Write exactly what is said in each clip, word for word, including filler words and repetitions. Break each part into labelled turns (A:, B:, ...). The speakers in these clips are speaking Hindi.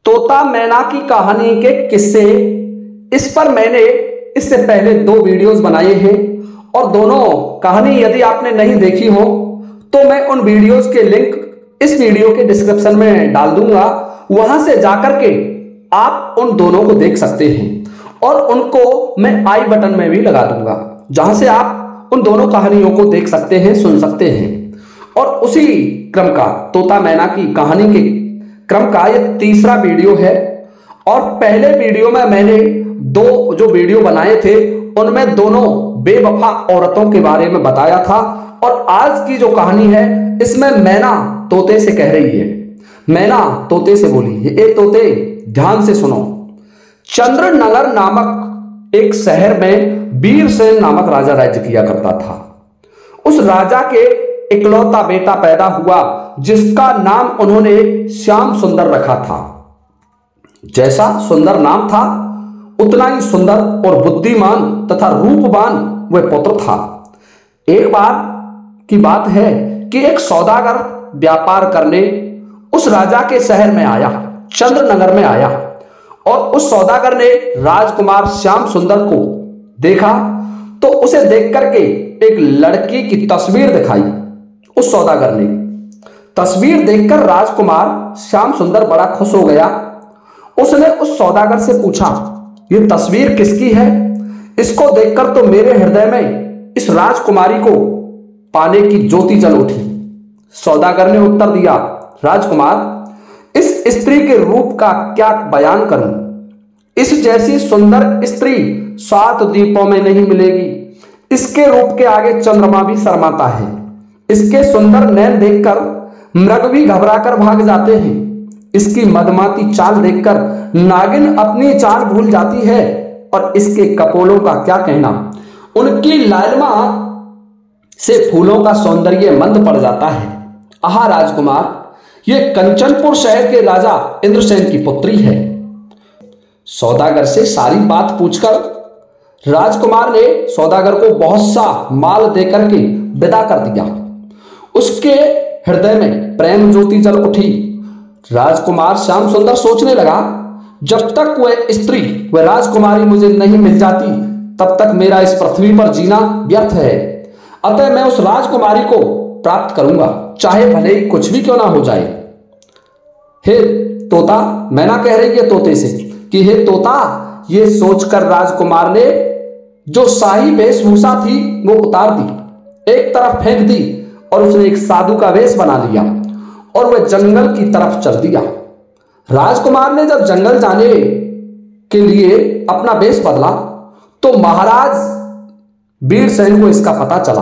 A: तोता मैना की कहानी के किस्से, इस पर मैंने इससे पहले दो वीडियोस बनाए हैं और दोनों कहानी यदि आपने नहीं देखी हो तो मैं उन वीडियोस के लिंक इस वीडियो के डिस्क्रिप्शन में डाल दूंगा। वहां से जाकर के आप उन दोनों को देख सकते हैं और उनको मैं आई बटन में भी लगा दूंगा, जहां से आप उन दोनों कहानियों को देख सकते हैं, सुन सकते हैं। और उसी क्रम का तोता मैना की कहानी के क्रम का यह तीसरा वीडियो है। और पहले वीडियो में मैंने दो जो वीडियो बनाए थे उनमें दोनों बेवफा औरतों के बारे में बताया था, और आज की जो कहानी है इसमें मैना तोते से कह रही है, मैना तोते से बोली है, ए तोते ध्यान से सुनो। चंद्रनगर नामक एक शहर में वीरसेन नामक राजा राज्य किया करता था। उस राजा के इकलौता बेटा पैदा हुआ जिसका नाम उन्होंने श्याम सुंदर रखा था। जैसा सुंदर नाम था उतना ही सुंदर और बुद्धिमान तथा रूपवान वह पुत्र था। एक बार की बात है कि एक सौदागर व्यापार करने उस राजा के शहर में आया, चंद्रनगर में आया, और उस सौदागर ने राजकुमार श्याम सुंदर को देखा तो उसे देख करके एक लड़की की तस्वीर दिखाई। उस सौदागर ने तस्वीर देखकर राजकुमार श्याम सुंदर बड़ा खुश हो गया। उसने उस सौदागर से पूछा, यह तस्वीर किसकी है? इसको देखकर तो मेरे हृदय में इस राजकुमारी को पाने की ज्योति जल उठी। सौदागर ने उत्तर दिया, राजकुमार इस स्त्री के रूप का क्या बयान करूं? इस जैसी सुंदर स्त्री सात द्वीपों में नहीं मिलेगी। इसके रूप के आगे चंद्रमा भी शर्माता है। इसके सुंदर नैन देखकर मृग भी घबराकर भाग जाते हैं। इसकी मदमाती चाल देखकर नागिन अपनी चाल भूल जाती है, और इसके कपोलों का क्या कहना, उनकी लालिमा से फूलों का सौंदर्य मंद पड़ जाता है। आहा राजकुमार, यह कंचनपुर शहर के राजा इंद्रसेन की पुत्री है। सौदागर से सारी बात पूछकर राजकुमार ने सौदागर को बहुत सा माल देकर के विदा कर दिया। उसके हृदय में प्रेम ज्योति जल उठी। राजकुमार श्याम सुंदर सोचने लगा, जब तक वह स्त्री वह राजकुमारी मुझे नहीं मिल जाती तब तक मेरा इस पृथ्वी पर जीना व्यर्थ है। अतः मैं उस राजकुमारी को प्राप्त करूंगा, चाहे भले ही कुछ भी क्यों ना हो जाए। हे तोता, मैना कह रही है तोते से कि हे तोता, ये सोचकर राजकुमार ने जो शाही वेशभूषा थी वो उतार दी, एक तरफ फेंक दी, और उसने एक साधु का वेश बना लिया और वह जंगल की तरफ चल दिया। राजकुमार ने जब जंगल जाने के लिए अपना वेश बदला तो महाराज वीरसेन को इसका पता चला।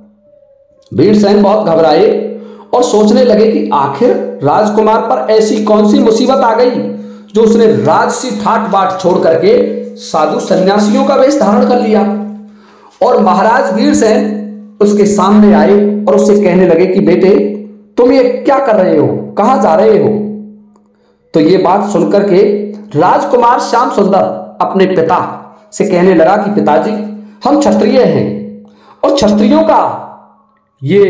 A: वीरसेन बहुत घबराए और सोचने लगे कि आखिर राजकुमार पर ऐसी कौन सी मुसीबत आ गई जो उसने राजसी ठाट बाट छोड़ करके साधु सन्यासियों का वेश धारण कर लिया। और महाराज वीरसेन उसके सामने आए और उससे कहने लगे कि बेटे, तुम ये क्या कर रहे हो, कहां जा रहे हो? तो ये बात सुनकर के राजकुमार श्याम सुंदर अपने पिता से कहने लगा कि पिताजी, हम क्षत्रिय हैं और क्षत्रियों का ये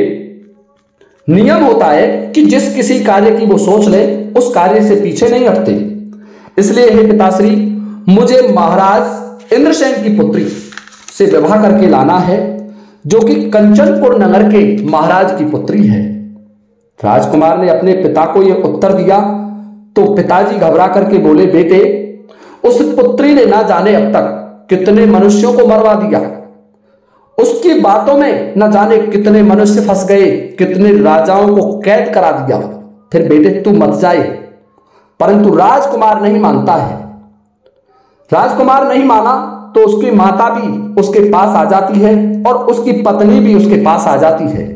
A: नियम होता है कि जिस किसी कार्य की वो सोच ले उस कार्य से पीछे नहीं हटते। इसलिए हे पिताश्री, मुझे महाराज इंद्रसेन की पुत्री से विवाह करके लाना है, जो कि कंचनपुर नगर के महाराज की पुत्री है। राजकुमार ने अपने पिता को यह उत्तर दिया तो पिताजी घबरा करके बोले, बेटे, उस पुत्री ने ना जाने अब तक कितने मनुष्यों को मरवा दिया। उसकी बातों में न जाने कितने मनुष्य फंस गए, कितने राजाओं को कैद करा दिया। फिर बेटे तू मत जाए। परंतु राजकुमार नहीं मानता है। राजकुमार नहीं माना तो उसकी माता भी उसके पास आ जाती है और उसकी पत्नी भी उसके पास आ जाती है।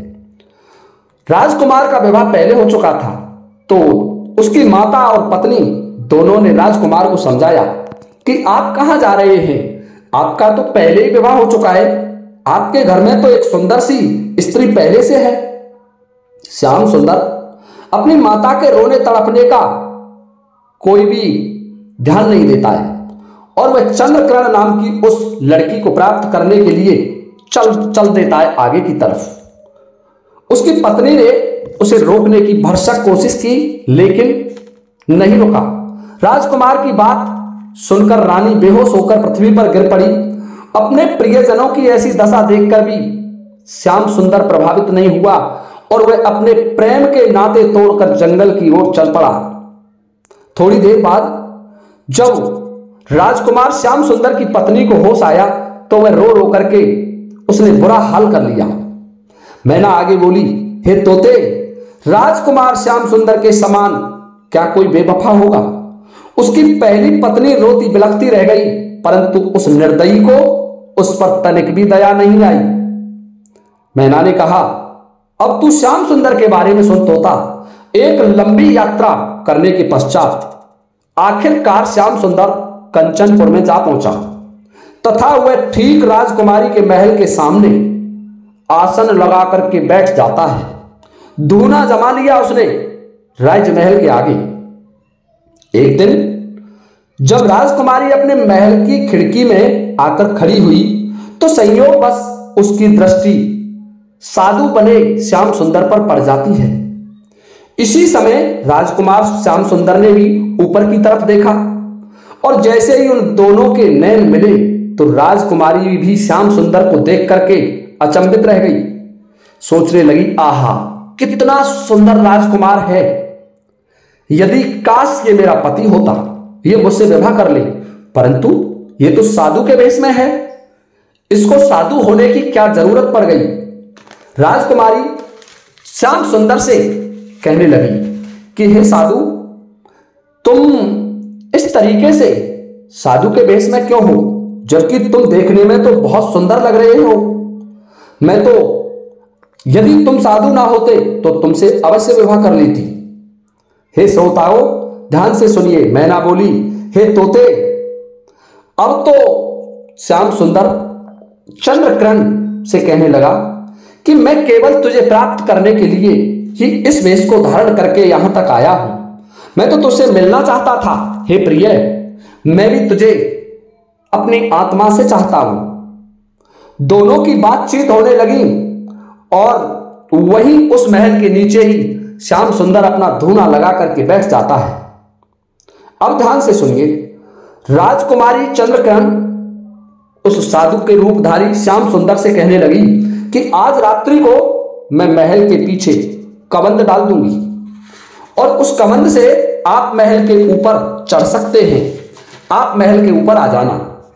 A: राजकुमार का विवाह पहले हो चुका था तो उसकी माता और पत्नी दोनों ने राजकुमार को समझाया कि आप कहां जा रहे हैं, आपका तो पहले ही विवाह हो चुका है, आपके घर में तो एक सुंदर सी स्त्री पहले से है। श्याम सुंदर अपनी माता के रोने तड़पने का कोई भी ध्यान नहीं देता है और वह चंद्रकरण नाम की उस लड़की को प्राप्त करने के लिए चल चल देता है आगे की तरफ। उसकी पत्नी ने उसे रोकने की भरसक कोशिश की लेकिन नहीं रुका। राजकुमार की बात सुनकर रानी बेहोश होकर पृथ्वी पर गिर पड़ी। अपने प्रियजनों की ऐसी दशा देखकर भी श्याम सुंदर प्रभावित नहीं हुआ और वह अपने प्रेम के नाते तोड़कर जंगल की ओर चल पड़ा। थोड़ी देर बाद जब राजकुमार श्याम सुंदर की पत्नी को होश आया तो वह रो रो करके उसने बुरा हाल कर लिया। मैना आगे बोली, हे तोते, राजकुमार श्याम सुंदर के समान क्या कोई बेवफा होगा? उसकी पहली पत्नी रोती बिलखती रह गई, परंतु उस निर्दयी को उस पर तनिक भी दया नहीं आई। मैना ने कहा, अब तू श्याम सुंदर के बारे में सुन तोता। एक लंबी यात्रा करने के पश्चात आखिरकार श्याम सुंदर कंचनपुर में जा पहुंचा तथा वह ठीक राजकुमारी के महल के सामने आसन लगा करके बैठ जाता है। धूना जमा लिया उसने राजमहल के आगे। एक दिन जब राजकुमारी अपने महल की खिड़की में आकर खड़ी हुई तो संयोगवश उसकी दृष्टि साधु बने श्याम सुंदर पर पड़ जाती है। इसी समय राजकुमार श्याम सुंदर ने भी ऊपर की तरफ देखा और जैसे ही उन दोनों के नैन मिले तो राजकुमारी भी श्याम सुंदर को देख करके अचंभित रह गई। सोचने लगी, आहा कितना सुंदर राजकुमार है, यदि काश ये मेरा पति होता, ये मुझसे विवाह कर ले, परंतु ये तो साधु के वेश में है, इसको साधु होने की क्या जरूरत पड़ गई। राजकुमारी श्याम सुंदर से कहने लगी कि हे साधु, तुम इस तरीके से साधु के वेश में क्यों हो, जबकि तुम देखने में तो बहुत सुंदर लग रहे हो। मैं तो यदि तुम साधु ना होते तो तुमसे अवश्य विवाह कर लेती। हे श्रोताओं, ध्यान से सुनिए। मैना बोली, हे तोते, अब तो श्याम सुंदर चंद्रकिरण से कहने लगा कि मैं केवल तुझे प्राप्त करने के लिए ही इस वेश को धारण करके यहां तक आया हूं। मैं तो तुझसे मिलना चाहता था। हे प्रिय, मैं भी तुझे अपनी आत्मा से चाहता हूं। दोनों की बातचीत होने लगी और वहीं उस महल के नीचे ही श्याम सुंदर अपना धूना लगा करके बैठ जाता है। अब ध्यान से सुनिए। राजकुमारी चंद्रकिरण उस साधु के रूपधारी श्याम सुंदर से कहने लगी कि आज रात्रि को मैं महल के पीछे कबंद डाल दूंगी और उस कबंद से आप महल के ऊपर चढ़ सकते हैं। आप महल के ऊपर आ जाना।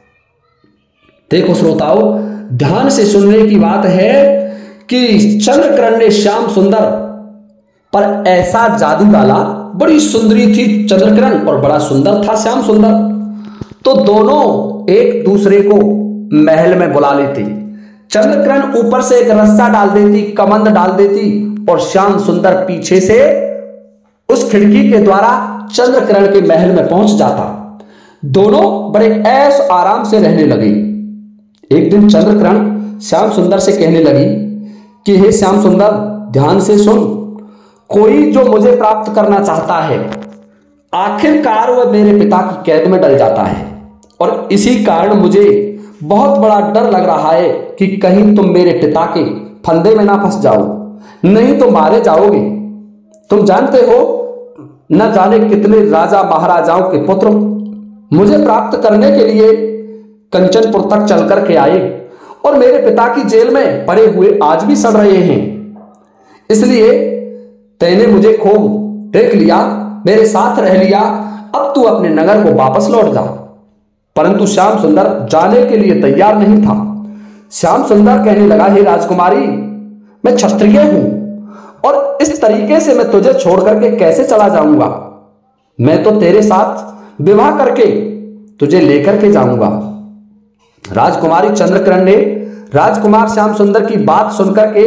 A: देखो श्रोताओं, ध्यान से सुनने की बात है कि चंद्रकिरण ने श्याम सुंदर पर ऐसा जादू डाला। बड़ी सुंदरी थी चंद्रकिरण और बड़ा सुंदर था श्याम सुंदर, तो दोनों एक दूसरे को महल में बुला लेते। चंद्रकिरण ऊपर से एक रस्सा डाल देती, कमंद डाल देती और श्याम सुंदर पीछे से उस खिड़की के द्वारा चंद्रकिरण के महल में पहुंच जाता। दोनों बड़े ऐश आराम से रहने लगे। एक दिन चंद्रकिरण श्याम सुंदर से कहने लगी कि हे श्याम सुंदर, ध्यान से सुन। कोई जो मुझे प्राप्त करना चाहता है, आखिरकार वह मेरे पिता की कैद में डल जाता है और इसी कारण मुझे बहुत बड़ा डर लग रहा है कि कहीं तुम मेरे पिता के फंदे में ना फंस जाओ, नहीं तो मारे जाओगे। तुम जानते हो, न जाने कितने राजा महाराजाओं के पुत्र मुझे प्राप्त करने के लिए कंचनपुर तक चल करके आए और मेरे पिता की जेल में पड़े हुए आज भी सड़ रहे हैं। इसलिए तैने मुझे खूब देख लिया, मेरे साथ रह लिया, अब तू अपने नगर को वापस लौट जा। परंतु श्याम सुंदर जाने के लिए तैयार नहीं था। श्याम सुंदर कहने लगा, हे राजकुमारी, मैं क्षत्रिय हूं और इस तरीके से मैं तुझे छोड़ करके कैसे चला जाऊंगा। मैं तो तेरे साथ विवाह करके तुझे लेकर के जाऊंगा। राजकुमारी चंद्रकिरण ने राजकुमार श्याम सुंदर की बात सुनकर के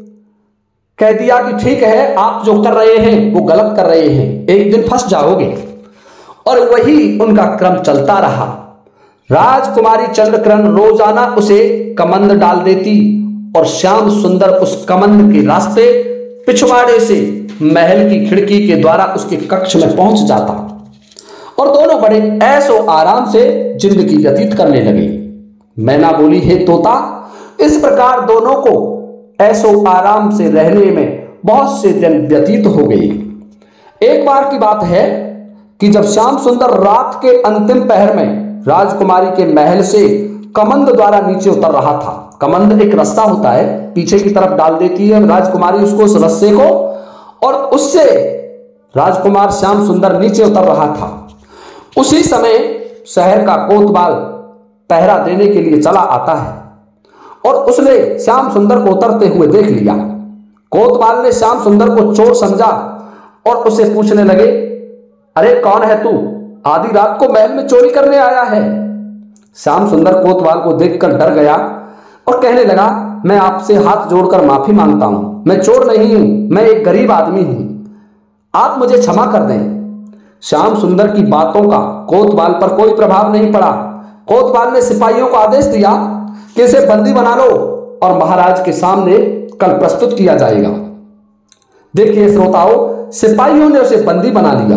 A: कह दिया कि ठीक है, आप जो कर रहे हैं वो गलत कर रहे हैं, एक दिन फंस जाओगे। और वही उनका क्रम चलता रहा। राजकुमारी चंद्रकिरण रोजाना उसे कमंद डाल देती और श्याम सुंदर उस कमंद के रास्ते पिछवाड़े से महल की खिड़की के द्वारा उसके कक्ष में पहुंच जाता और दोनों बड़े ऐशो आराम से जिंदगी व्यतीत करने लगे। मैना बोली, हे तोता, इस प्रकार दोनों को ऐशो आराम से रहने में बहुत से दिन व्यतीत हो गए। एक बार की बात है, कि जब श्याम सुंदर रात के अंतिम पहर में राजकुमारी के महल से कमंद द्वारा नीचे उतर रहा था। कमंद एक रास्ता होता है, पीछे की तरफ डाल देती है राजकुमारी उसको, उस रस्से को, और उससे राजकुमार श्याम सुंदर नीचे उतर रहा था। उसी समय शहर का कोतवाल पहरा देने के लिए चला आता है और उसने श्याम सुंदर को उतरते हुए देख लिया। कोतवाल ने श्याम सुंदर को चोर समझा और उससे पूछने लगे, अरे कौन है तू, आधी रात को महल में चोरी करने आया है? श्याम सुंदर कोतवाल को देखकर डर गया और कहने लगा, मैं आपसे हाथ जोड़कर माफी मांगता हूं, मैं चोर नहीं हूं, मैं एक गरीब आदमी हूं, आप मुझे क्षमा कर दें। श्याम सुंदर की बातों का कोतवाल पर कोई प्रभाव नहीं पड़ा। कोतवाल ने सिपाहियों को आदेश दिया कि इसे बंदी बना लो और महाराज के सामने कल प्रस्तुत किया जाएगा। देखिए श्रोताओं, सिपाहियों ने उसे बंदी बना लिया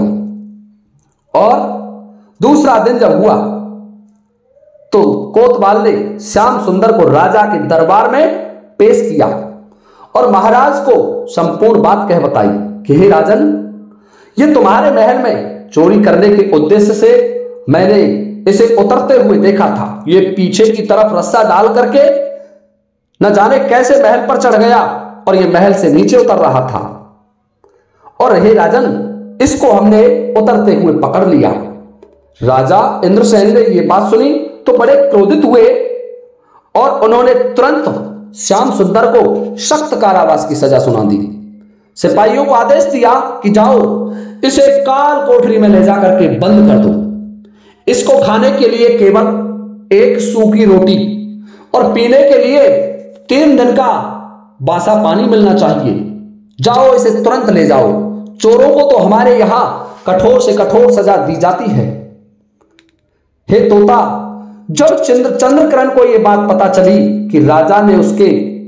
A: और दूसरा दिन जब हुआ तो कोतवाल ने श्याम सुंदर को राजा के दरबार में पेश किया और महाराज को संपूर्ण बात कह बताई कि हे राजन, ये तुम्हारे महल में चोरी करने के उद्देश्य से मैंने इसे उतरते हुए देखा था। ये पीछे की तरफ रस्सा डाल करके न जाने कैसे महल पर चढ़ गया और ये महल से नीचे उतर रहा था, और हे राजन, इसको हमने उतरते हुए पकड़ लिया। राजा इंद्रसेन ने यह बात सुनी तो बड़े क्रोधित हुए और उन्होंने तुरंत श्याम सुंदर को सख्त कारावास की सजा सुना दी। सिपाहियों को आदेश दिया कि जाओ इसे काल कोठरी में ले जाकर के बंद कर दो। इसको खाने के लिए केवल एक सूखी रोटी और पीने के लिए तीन दिन का बासा पानी मिलना चाहिए। जाओ इसे तुरंत ले जाओ। चोरों को तो हमारे यहां कठोर से कठोर सजा दी जाती है। हे तोता, जब चंद्र चंद्रकरण को यह बात पता चली कि राजा ने उसके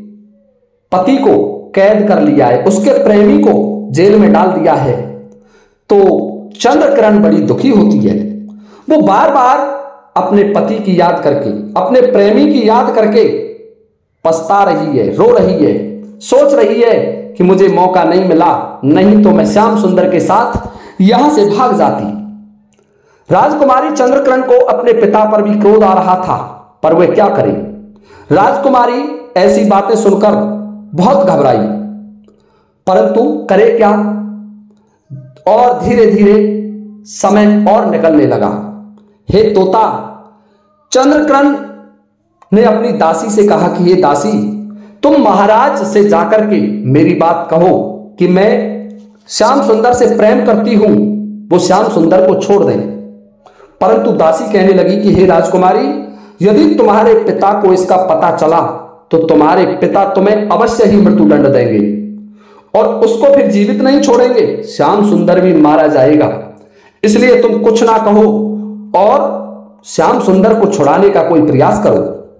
A: पति को कैद कर लिया है, उसके प्रेमी को जेल में डाल दिया है, तो चंद्रकरण बड़ी दुखी होती है। वो बार बार अपने पति की याद करके, अपने प्रेमी की याद करके पछता रही है, रो रही है, सोच रही है कि मुझे मौका नहीं मिला, नहीं तो मैं श्याम सुंदर के साथ यहां से भाग जाती। राजकुमारी चंद्रकरण को अपने पिता पर भी क्रोध आ रहा था, पर वह क्या करे। राजकुमारी ऐसी बातें सुनकर बहुत घबराई, परंतु करे क्या। और धीरे धीरे समय और निकलने लगा। हे तोता, चंद्रकरण ने अपनी दासी से कहा कि हे दासी, तुम महाराज से जाकर के मेरी बात कहो कि मैं श्याम सुंदर से प्रेम करती हूं, वो श्याम सुंदर को छोड़ दें। परंतु दासी कहने लगी कि हे राजकुमारी, यदि तुम्हारे पिता को इसका पता चला तो तुम्हारे पिता तुम्हें अवश्य ही मृत्युदंड देंगे और उसको फिर जीवित नहीं छोड़ेंगे, श्याम सुंदर भी मारा जाएगा। इसलिए तुम कुछ ना कहो और श्याम सुंदर को छुड़ाने का कोई प्रयास करो।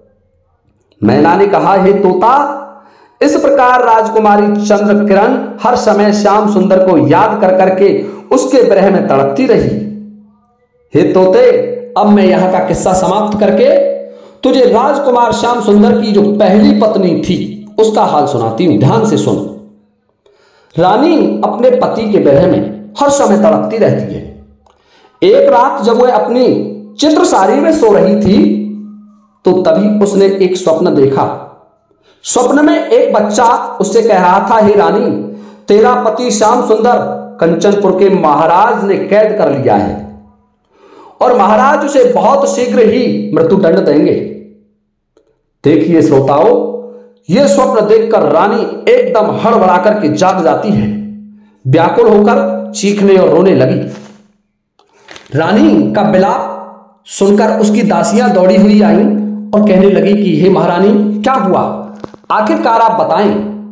A: मैना ने कहा, हे तोता, इस प्रकार राजकुमारी चंद्रकिरण हर समय श्याम सुंदर को याद कर करके उसके विरह में तड़पती रही। हे तोते, अब मैं यहां का किस्सा समाप्त करके तुझे राजकुमार श्याम सुंदर की जो पहली पत्नी थी उसका हाल सुनाती हूं, ध्यान से सुन। रानी अपने पति के विरह में हर समय तड़पती रहती है। एक रात जब वह अपनी चित्रसारी में सो रही थी तो तभी उसने एक स्वप्न देखा। स्वप्न में एक बच्चा उससे कह रहा था, हे रानी, तेरा पति श्याम सुंदर कंचनपुर के महाराज ने कैद कर लिया है और महाराज उसे बहुत शीघ्र ही मृत्युदंड देंगे। देखिए श्रोताओं, यह स्वप्न देखकर रानी एकदम हड़बड़ा करके जाग जाती है, व्याकुल होकर चीखने और रोने लगी। रानी का विलाप सुनकर उसकी दासियां दौड़ी हुई आई और कहने लगी कि हे महारानी, क्या हुआ, आखिरकार आप बताएं।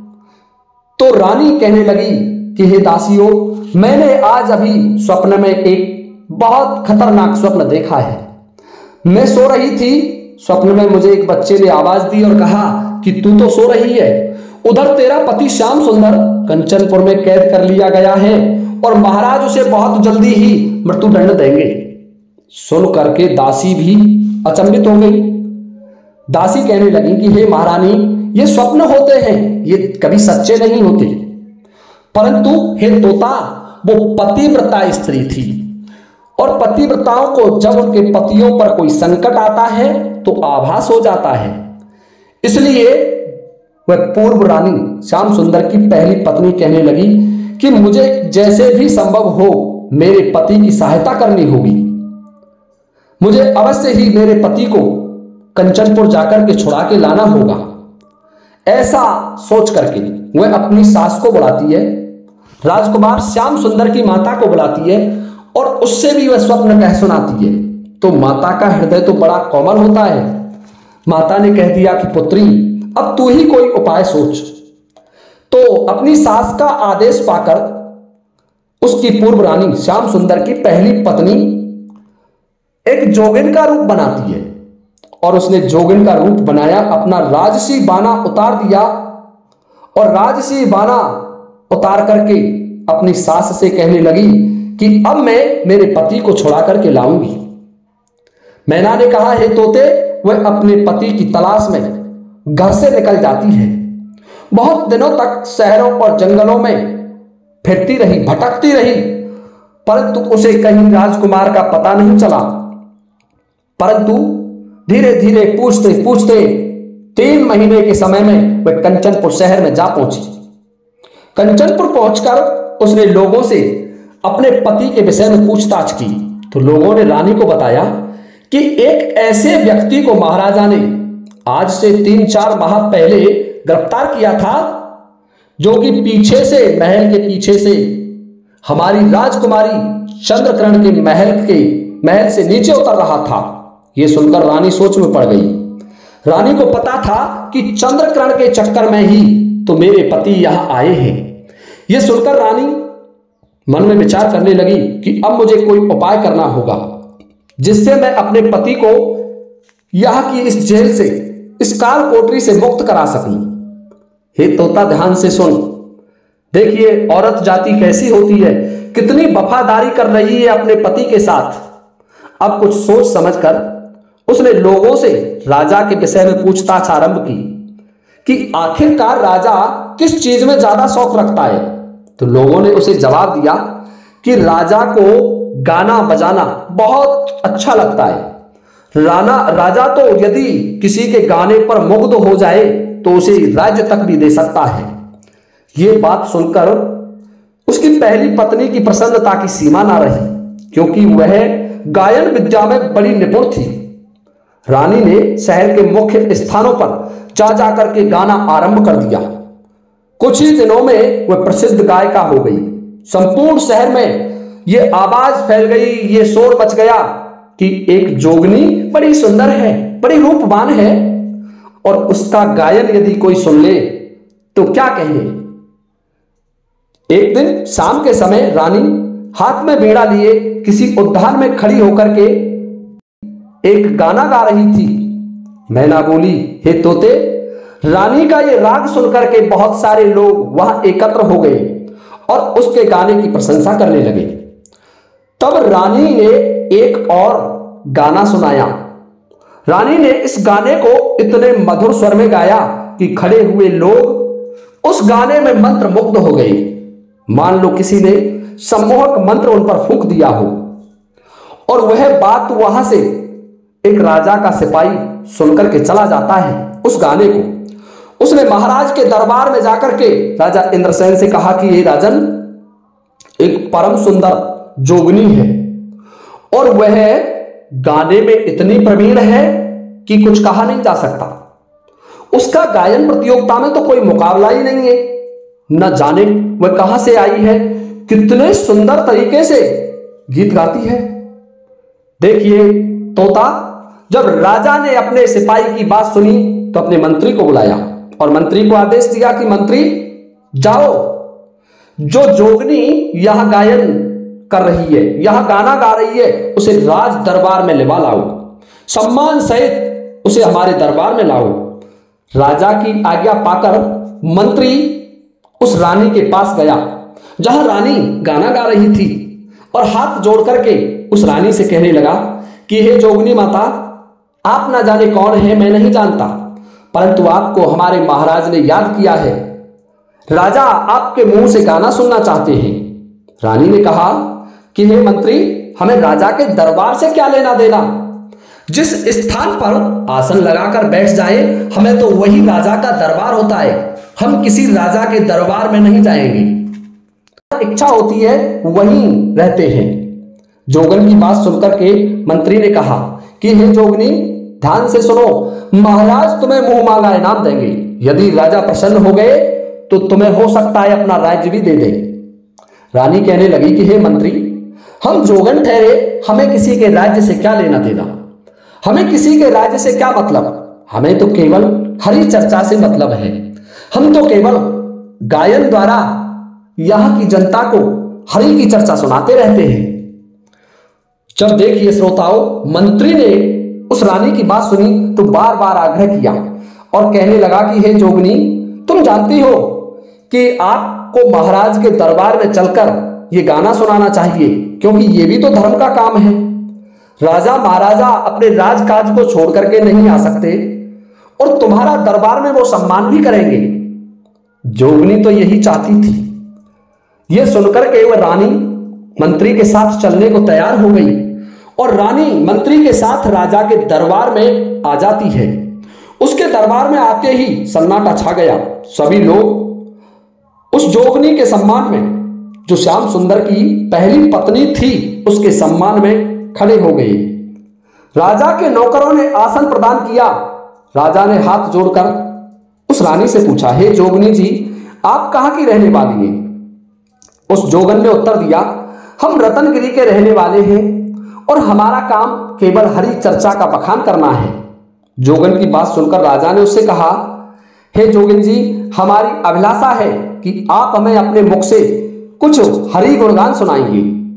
A: तो रानी कहने लगी कि हे दासियों, मैंने आज अभी स्वप्न में एक बहुत खतरनाक स्वप्न देखा है। मैं सो रही थी, स्वप्न में मुझे एक बच्चे ने आवाज दी और कहा कि तू तो सो रही है, उधर तेरा पति श्याम सुंदर कंचनपुर में कैद कर लिया गया है और महाराज उसे बहुत जल्दी ही मृत्युदंड देंगे। सुन करके दासी भी अचंभित हो गई। दासी कहने लगी कि हे महारानी, ये स्वप्न होते हैं, ये कभी सच्चे नहीं होते। परंतु हे तोता, वो पतिव्रता स्त्री थी, और पतिव्रताओं को जब उनके पतियों पर कोई संकट आता है तो आभास हो जाता है। इसलिए वह पूर्व रानी श्याम सुंदर की पहली पत्नी कहने लगी कि मुझे जैसे भी संभव हो मेरे पति की सहायता करनी होगी। मुझे अवश्य ही मेरे पति को कंचनपुर जाकर के छुड़ा के लाना होगा। ऐसा सोच करके वह अपनी सास को बुलाती है, राजकुमार श्याम सुंदर की माता को बुलाती है और उससे भी वह स्वप्न कह सुनाती है। तो माता का हृदय तो बड़ा कोमल होता है। माता ने कह दिया कि पुत्री अब तू ही कोई उपाय सोच। तो अपनी सास का आदेश पाकर उसकी पूर्व रानी श्याम सुंदर की पहली पत्नी एक जोगिन का रूप बनाती है और उसने जोगिन का रूप बनाया, अपना राजसी बाना उतार दिया और राजसी बाना उतार करके अपनी सास से कहने लगी कि अब मैं मेरे पति को छुड़ा करके लाऊंगी। मैना ने कहा, हे तोते, वह अपने पति की तलाश में घर से निकल जाती है। बहुत दिनों तक शहरों और जंगलों में फिरती रही, भटकती रही, परंतु उसे कहीं राजकुमार का पता नहीं चला। परंतु धीरे धीरे पूछते पूछते तीन महीने के समय में वह कंचनपुर शहर में जा पहुंची। कंचनपुर पहुंचकर उसने लोगों से अपने पति के विषय में पूछताछ की तो लोगों ने रानी को बताया कि एक ऐसे व्यक्ति को महाराजा ने आज से तीन चार माह पहले गिरफ्तार किया था, जो कि पीछे से, महल के पीछे से हमारी राजकुमारी चंद्रकर्ण के महल के महल से नीचे उतर रहा था। यह सुनकर रानी सोच में पड़ गई। रानी को पता था कि चंद्रकर्ण के चक्कर में ही तो मेरे पति यहां आए हैं। यह सुनकर रानी मन में विचार करने लगी कि अब मुझे कोई उपाय करना होगा जिससे मैं अपने पति को यहां की इस जेल से, इस काल कोठरी से मुक्त करा सकूं। हे तोता, ध्यान से सुन। देखिए औरत जाति कैसी होती है, कितनी वफादारी कर रही है अपने पति के साथ। अब कुछ सोच समझकर उसने लोगों से राजा के विषय में पूछताछ आरंभ की कि आखिरकार राजा किस चीज में ज्यादा शौक रखता है। तो लोगों ने उसे जवाब दिया कि राजा को गाना बजाना बहुत अच्छा लगता है। राना राजा तो यदि किसी के गाने पर मुग्ध हो जाए तो उसे राज्य तक भी दे सकता है। यह बात सुनकर उसकी पहली पत्नी की प्रसन्नता की सीमा ना रही, क्योंकि वह गायन विद्या में बड़ी निपुण थी। रानी ने शहर के मुख्य स्थानों पर जा जाकर के गाना आरंभ कर दिया। कुछ ही दिनों में वह प्रसिद्ध गायिका हो गई। संपूर्ण शहर में यह आवाज फैल गई, यह शोर मच गया कि एक जोगनी बड़ी सुंदर है, बड़ी रूपवान है और उसका गायन यदि कोई सुन ले तो क्या कहने। एक दिन शाम के समय रानी हाथ में बीड़ा लिए किसी उद्यान में खड़ी होकर के एक गाना गा रही थी। मैना बोली, हे तोते, रानी का ये राग सुनकर के बहुत सारे लोग वहां एकत्र हो गए और उसके गाने की प्रशंसा करने लगे। तब रानी ने एक और गाना सुनाया। रानी ने इस गाने को इतने मधुर स्वर में गाया कि खड़े हुए लोग उस गाने में मंत्र मुग्ध हो गए। मान लो किसी ने सम्मोहक मंत्र उन पर फूंक दिया हो। और वह बात वहां से एक राजा का सिपाही सुनकर के चला जाता है उस गाने को। उसने महाराज के दरबार में जाकर के राजा इंद्रसेन से कहा कि ये राजन, एक परम सुंदर जोगनी है और वह गाने में इतनी प्रवीण है कि कुछ कहा नहीं जा सकता। उसका गायन प्रतियोगिता में तो कोई मुकाबला ही नहीं है। न जाने वह कहां से आई है, कितने सुंदर तरीके से गीत गाती है। देखिए तोता, जब राजा ने अपने सिपाही की बात सुनी तो अपने मंत्री को बुलाया और मंत्री को आदेश दिया कि मंत्री जाओ, जो जोगनी यहां गायन कर रही है, यहां गाना गा रही है, उसे राज दरबार में लेवा लाओ, सम्मान सहित उसे हमारे दरबार में लाओ। राजा की आज्ञा पाकर मंत्री उस रानी के पास गया जहां रानी गाना गा रही थी और हाथ जोड़ करके उस रानी से कहने लगा कि हे जोगनी माता, आप ना जाने कौन है, मैं नहीं जानता, परंतु आपको हमारे महाराज ने याद किया है। राजा आपके मुंह से गाना सुनना चाहते हैं। रानी ने कहा कि हे मंत्री, हमें राजा के दरबार से क्या लेना देना। जिस स्थान पर आसन लगाकर बैठ जाए हमें तो वही राजा का दरबार होता है, हम किसी राजा के दरबार में नहीं जाएंगे। इच्छा होती है वहीं रहते हैं। जोगन की बात सुनकर के मंत्री ने कहा कि हे जोगनी, ध्यान से सुनो, महाराज तुम्हें मुंह मांगा इनाम देंगे। यदि राजा प्रसन्न हो गए तो तुम्हें हो सकता है अपना राज्य भी दे दे। रानी कहने लगी कि हे मंत्री, हम जोगन ठहरे, हमें किसी के राज्य से क्या लेना देना, हमें किसी के राज्य से क्या मतलब, हमें तो केवल हरि चर्चा से मतलब है। हम तो केवल गायन द्वारा यहां की जनता को हरि की चर्चा सुनाते रहते हैं। जब देखिए श्रोताओं, मंत्री ने उस रानी की बात सुनी तो बार बार आग्रह किया और कहने लगा कि हे जोगनी, तुम जानती हो कि आपको महाराज के दरबार में चलकर ये गाना सुनाना चाहिए, क्योंकि ये भी तो धर्म का काम है। राजा महाराजा अपने राजकाज को छोड़ करके नहीं आ सकते और तुम्हारा दरबार में वो सम्मान भी करेंगे। जोगनी तो यही चाहती थी। यह सुनकर के वह रानी मंत्री के साथ चलने को तैयार हो गई और रानी मंत्री के साथ राजा के दरबार में आ जाती है। उसके दरबार में आते ही सन्नाटा छा गया। सभी लोग उस जोगनी के सम्मान में, जो श्याम सुंदर की पहली पत्नी थी, उसके सम्मान में खड़े हो गए। राजा के नौकरों ने आसन प्रदान किया। राजा ने हाथ जोड़कर उस रानी से पूछा, हे जोगनी जी, आप कहां की रहने वाली हैं? उस जोगन ने उत्तर दिया, हम रतनगिरी के रहने वाले हैं और हमारा काम केवल हरि चर्चा का बखान करना है। जोगन की बात सुनकर राजा ने उससे कहा, हे जोगन जी, हमारी अभिलाषा है कि आप हमें अपने मुख से कुछ हरि गुणगान सुनाएंगे।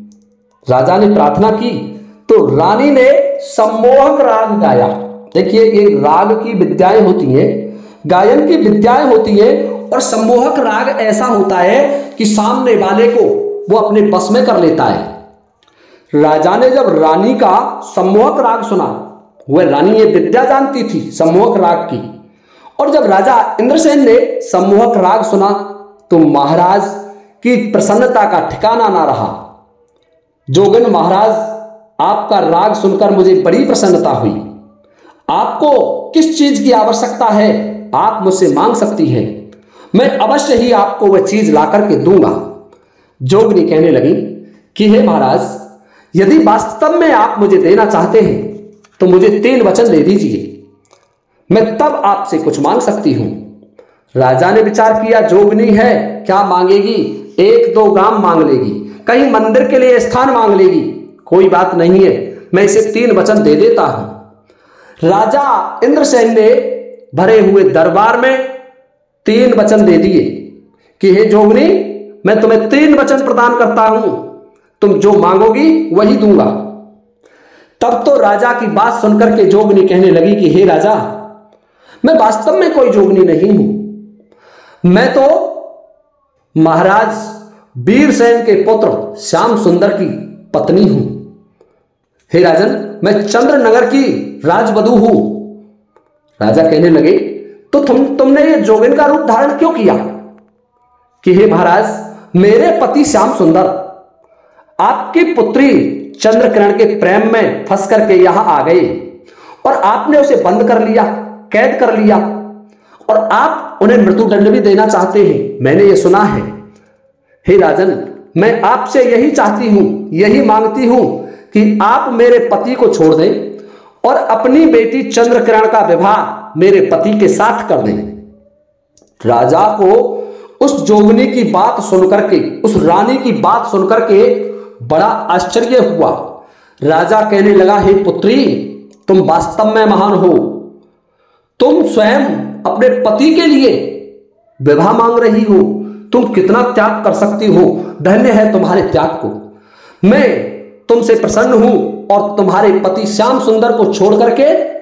A: राजा ने प्रार्थना की तो रानी ने सम्मोहक राग गाया। देखिए, ये राग की विद्याएं होती हैं, गायन की विद्याएं होती हैं, और सम्मोहक राग ऐसा होता है कि सामने वाले को वो अपने बस में कर लेता है। राजा ने जब रानी का सम्मोहक राग सुना, वह रानी ये विद्या जानती थी सम्मोहक राग की, और जब राजा इंद्रसेन ने सम्मोहक राग सुना तो महाराज की प्रसन्नता का ठिकाना ना रहा। जोगन महाराज, आपका राग सुनकर मुझे बड़ी प्रसन्नता हुई। आपको किस चीज की आवश्यकता है आप मुझसे मांग सकती हैं, मैं अवश्य ही आपको वह चीज ला करके दूंगा। जोगनी कहने लगी कि हे महाराज, यदि वास्तव में आप मुझे देना चाहते हैं तो मुझे तीन वचन दे दीजिए, मैं तब आपसे कुछ मांग सकती हूं। राजा ने विचार किया, जोगनी है, क्या मांगेगी, एक दो गांव मांग लेगी, कहीं मंदिर के लिए स्थान मांग लेगी, कोई बात नहीं है, मैं इसे तीन वचन दे देता हूं। राजा इंद्रसेन ने भरे हुए दरबार में तीन वचन दे दिए कि हे जोगनी, मैं तुम्हें तीन वचन प्रदान करता हूं, तुम जो मांगोगी वही दूंगा। तब तो राजा की बात सुनकर के जोगनी कहने लगी कि हे राजा, मैं वास्तव में कोई जोगनी नहीं हूं, मैं तो महाराज वीरसेन के पुत्र श्याम सुंदर की पत्नी हूं। हे राजन, मैं चंद्रनगर की राजवधू हूं। राजा कहने लगे, तो तुम तुमने ये जोगिन का रूप धारण क्यों किया? कि हे महाराज, मेरे पति श्याम सुंदर आपकी पुत्री चंद्रकिरण के प्रेम में फंस करके यहां आ गए और आपने उसे बंद कर लिया, कैद कर लिया, और आप उन्हें मृत्युदंड भी देना चाहते हैं, मैंने ये सुना है। हे राजन, मैं आपसे यही चाहती हूं, यही मांगती हूं कि आप मेरे पति को छोड़ दें और अपनी बेटी चंद्रकिरण का विवाह मेरे पति के साथ कर दें। राजा को उस जोगनी की बात सुनकर के, उस रानी की बात सुनकर के बड़ा आश्चर्य हुआ। राजा कहने लगा, हे पुत्री, तुम वास्तव में महान हो, तुम स्वयं अपने पति के लिए विवाह मांग रही हो, तुम कितना त्याग कर सकती हो, धन्य है तुम्हारे त्याग को। मैं तुमसे प्रसन्न हूं और तुम्हारे पति श्याम सुंदर को छोड़ करके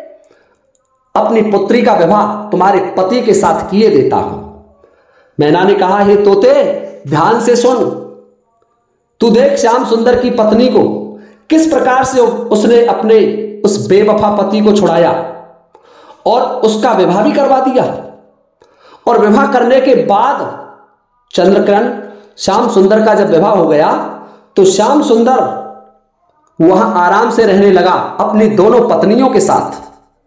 A: अपनी पुत्री का विवाह तुम्हारे पति के साथ किए देता हूं। मैना ने कहा, हे तोते, ध्यान से सुन, तू देख श्याम सुंदर की पत्नी को किस प्रकार से उसने अपने उस बेवफा पति को छुड़ाया और उसका विवाह भी करवा दिया। और विवाह करने के बाद चंद्रकिरण श्याम सुंदर का जब विवाह हो गया तो श्याम सुंदर वहां आराम से रहने लगा अपनी दोनों पत्नियों के साथ।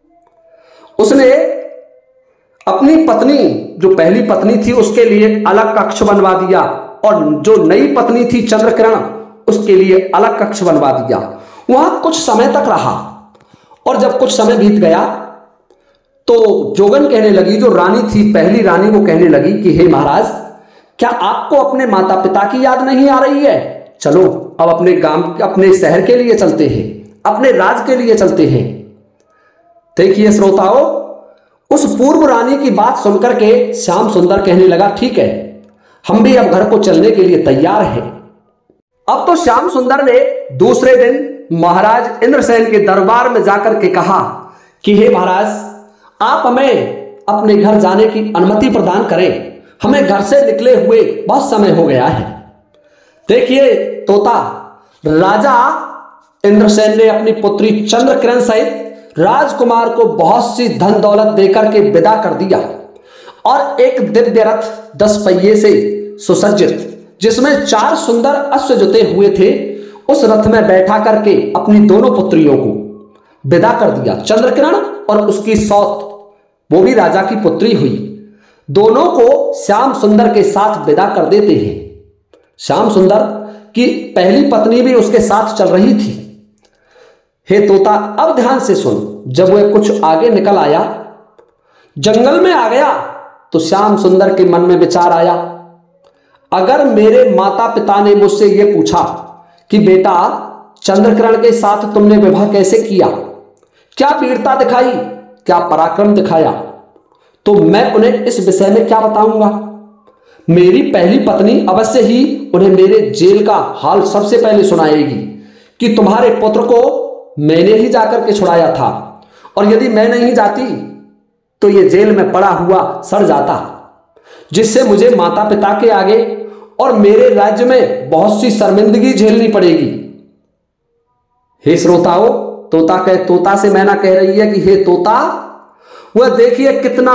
A: उसने अपनी पत्नी, जो पहली पत्नी थी, उसके लिए अलग कक्ष बनवा दिया और जो नई पत्नी थी चंद्रकिरण, उसके लिए अलग कक्ष बनवा दिया। वहां कुछ समय तक रहा और जब कुछ समय बीत गया तो जोगन कहने लगी, जो रानी थी, पहली रानी, वो कहने लगी कि हे महाराज, क्या आपको अपने माता पिता की याद नहीं आ रही है? चलो अब अपने गांव, अपने शहर के लिए चलते हैं, अपने राज के लिए चलते हैं। देखिए श्रोताओं, उस पूर्व रानी की बात सुनकर के श्याम सुंदर कहने लगा, ठीक है, हम भी अब घर को चलने के लिए तैयार हैं। अब तो श्याम सुंदर ने दूसरे दिन महाराज इंद्रसेन के दरबार में जाकर के कहा कि हे महाराज, आप हमें अपने घर जाने की अनुमति प्रदान करें, हमें घर से निकले हुए बहुत समय हो गया है। देखिए तोता, राजा इंद्रसेन ने अपनी पुत्री चंद्रकिरण सहित राजकुमार को बहुत सी धन दौलत देकर के विदा कर दिया और एक दिव्य रथ दस पहिए से सुसज्जित, जिसमें चार सुंदर अश्व जुते हुए थे, उस रथ में बैठा करके अपनी दोनों पुत्रियों को विदा कर दिया। चंद्रकिरण और उसकी सौत, वो भी राजा की पुत्री हुई, दोनों को श्याम सुंदर के साथ विदा कर देते हैं। श्याम सुंदर की पहली पत्नी भी उसके साथ चल रही थी। हे तोता, अब ध्यान से सुन। जब वह कुछ आगे निकल आया, जंगल में आ गया, तो श्याम सुंदर के मन में विचार आया, अगर मेरे माता पिता ने मुझसे यह पूछा कि बेटा चंद्रकिरण के साथ तुमने विवाह कैसे किया, क्या वीरता दिखाई, क्या पराक्रम दिखाया, तो मैं उन्हें इस विषय में क्या बताऊंगा। मेरी पहली पत्नी अवश्य ही उन्हें मेरे जेल का हाल सबसे पहले सुनाएगी कि तुम्हारे पुत्र को मैंने ही जाकर के छुड़ाया था, और यदि मैं नहीं जाती तो ये जेल में पड़ा हुआ सड़ जाता, जिससे मुझे माता पिता के आगे और मेरे राज्य में बहुत सी शर्मिंदगी झेलनी पड़ेगी। हे श्रोताओं, तोता कह तोता से मैना कह रही है कि हे तोता, वह देखिए कितना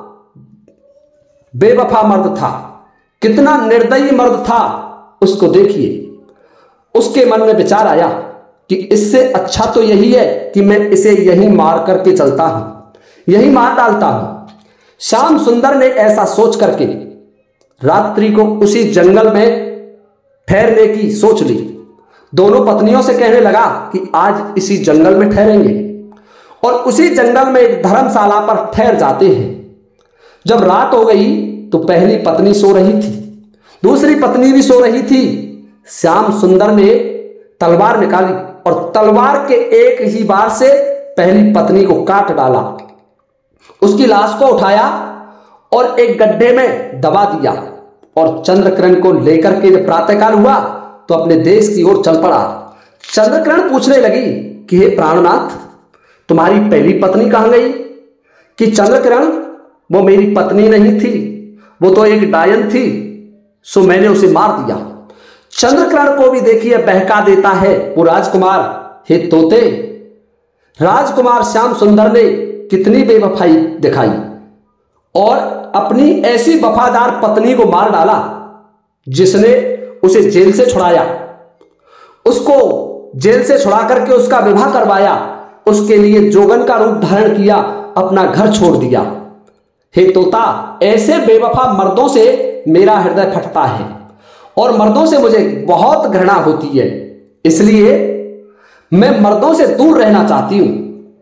A: बेवफा मर्द था, कितना निर्दयी मर्द था, उसको देखिए। उसके मन में विचार आया कि इससे अच्छा तो यही है कि मैं इसे यहीं मार करके चलता हूं, यहीं मार डालता हूं। श्याम सुंदर ने ऐसा सोच करके रात्रि को उसी जंगल में ठहरने की सोच ली। दोनों पत्नियों से कहने लगा कि आज इसी जंगल में ठहरेंगे, और उसी जंगल में एक धर्मशाला पर ठहर जाते हैं। जब रात हो गई तो पहली पत्नी सो रही थी, दूसरी पत्नी भी सो रही थी। श्याम सुंदर ने तलवार निकाली और तलवार के एक ही बार से पहली पत्नी को काट डाला, उसकी लाश को उठाया और एक गड्ढे में दबा दिया, और चंद्रकिरण को लेकर के जब प्रातःकाल हुआ तो अपने देश की ओर चल पड़ा। चंद्रकिरण पूछने लगी कि हे प्राणनाथ, तुम्हारी पहली पत्नी कहां गई? कि चंद्रकिरण, वो मेरी पत्नी नहीं थी, वो तो एक डायन थी, सो मैंने उसे मार दिया। चंद्रकिरण को भी देखिए बहका देता है वो राजकुमार। हे तोते, राजकुमार श्याम सुंदर ने कितनी बेवफाई दिखाई और अपनी ऐसी वफादार पत्नी को मार डाला जिसने उसे जेल से छुड़ाया, उसको जेल से छुड़ा करके उसका विवाह करवाया, उसके लिए जोगन का रूप धारण किया, अपना घर छोड़ दिया। हे तोता, ऐसे बेवफा मर्दों से मेरा हृदय फटता है और मर्दों से मुझे बहुत घृणा होती है, इसलिए मैं मर्दों से दूर रहना चाहती हूं।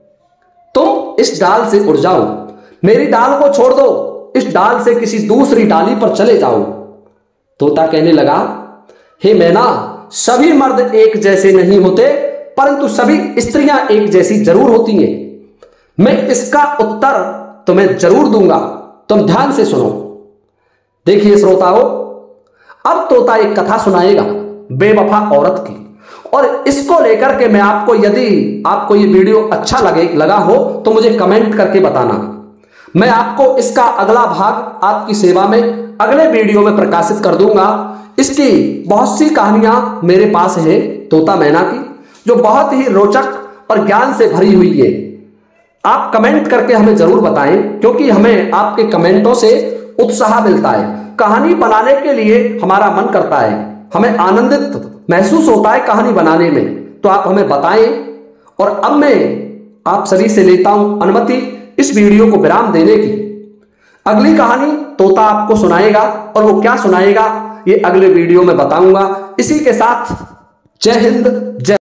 A: तुम इस डाल से उड़ जाओ, मेरी डाल को छोड़ दो, इस डाल से किसी दूसरी डाली पर चले जाओ। तोता कहने लगा, हे मैना, सभी मर्द एक जैसे नहीं होते, परंतु सभी स्त्रियां एक जैसी जरूर होती हैं। मैं इसका उत्तर तुम्हें जरूर दूंगा, तुम ध्यान से सुनो। देखिए श्रोताओ, अब तोता एक कथा सुनाएगा बेवफा औरत की, और इसको लेकर के मैं आपको, यदि आपको ये वीडियो अच्छा लगे लगा हो तो मुझे कमेंट करके बताना। मैं आपको इसका अगला भाग आपकी सेवा में अगले वीडियो में प्रकाशित कर दूंगा। इसकी बहुत सी कहानियां मेरे पास है तोता मैना की, जो बहुत ही रोचक और ज्ञान से भरी हुई है। आप कमेंट करके हमें जरूर बताएं, क्योंकि हमें आपके कमेंटों से उत्साह मिलता है। कहानी बनाने के लिए हमारा मन करता है, हमें आनंदित महसूस होता है कहानी बनाने में। तो तो आप हमें बताएं। और अब मैं आप सभी से लेता हूं अनुमति इस वीडियो को विराम देने की। अगली कहानी तोता आपको सुनाएगा और वो क्या सुनाएगा ये अगले वीडियो में बताऊंगा। इसी के साथ जय हिंद, जय